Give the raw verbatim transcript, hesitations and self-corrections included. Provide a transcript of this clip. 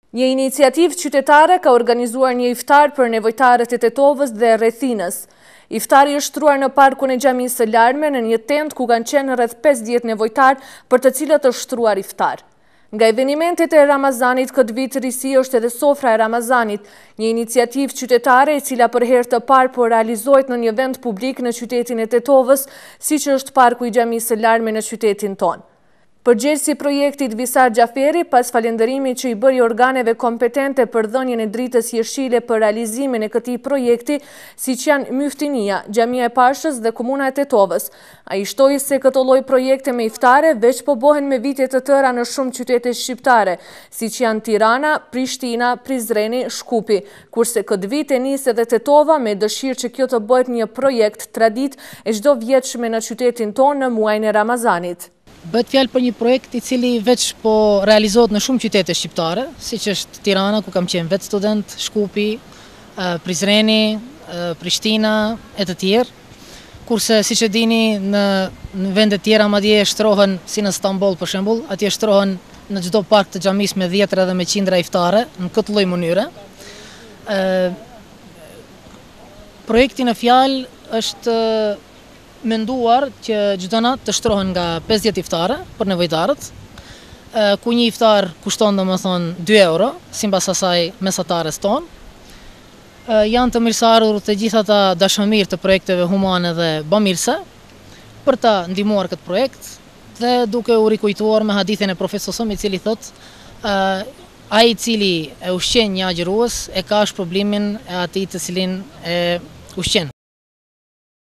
Një iniciativë qytetare ka organizuar një iftar për nevojtarët e Tetovës dhe rrethinës. Iftari është shtruar në parkun e Xhamisë së Larme në një tent ku kanë qenë rreth pesëdhjetë nevojtar për të cilët është shtruar iftar. Nga evenimentet e Ramazanit këtë vit risi është edhe Sofra e Ramazanit, një iniciativë qytetare e cila për herë të parë po realizohet në një vend publik në qytetin e Tetovës, siç është parku i Xhamisë së Larme në qytetin tonë. Përgjegjësi i projektit Visar Gjaferi, pas falënderimit që i bëri organeve kompetente për dhënien e dritës jeshile për realizimin e këtij projekti, siç janë Myftinia, Xhamia e Pashës dhe Komuna e Tetovës. Ai shtoi se këto lloj projekte me iftare veç po bëhen me vite të tëra në shumë qytete shqiptare, siç janë Tirana, Prishtina, Prizreni, Shkupi, kurse këtë vit e nis edhe Tetova me dëshirë që kjo të bëhet një projekt tradit e çdo vjetshme në qytetin tonë në muajin e Ramazanit. Bëhet fjalë për një projekt i cili veç po realizohet në shumë qytete shqiptare, siç është Tirana, ku kam qenë vetë student, Shkupi, Prizreni, Prishtina e të tjerë. Kurse siç e dini në, në vende tjera madje shtrohen si në Stamboll për shembull, atje shtrohen në çdo park të xhamisë me dhjetra dhe me qindra iftare në këtë lloj mënyre. Ë Projekti në fjalë është menduar që çdo natë të shtrohen nga pesëdhjetë iftare për nevojtarët, ku një iftar kushton domethënë dy euro, sipas asaj mesatares tonë. Janë të mirësarur të gjitha ata dashamirë të projekteve humane dhe bamirëse për ta ndihmuar këtë projekt dhe duke u rikujtuar me hadithin e profetit i cili thotë ai i cili e ushqen një agjërues e ka shpërblimin e atij të cilin e ushqen.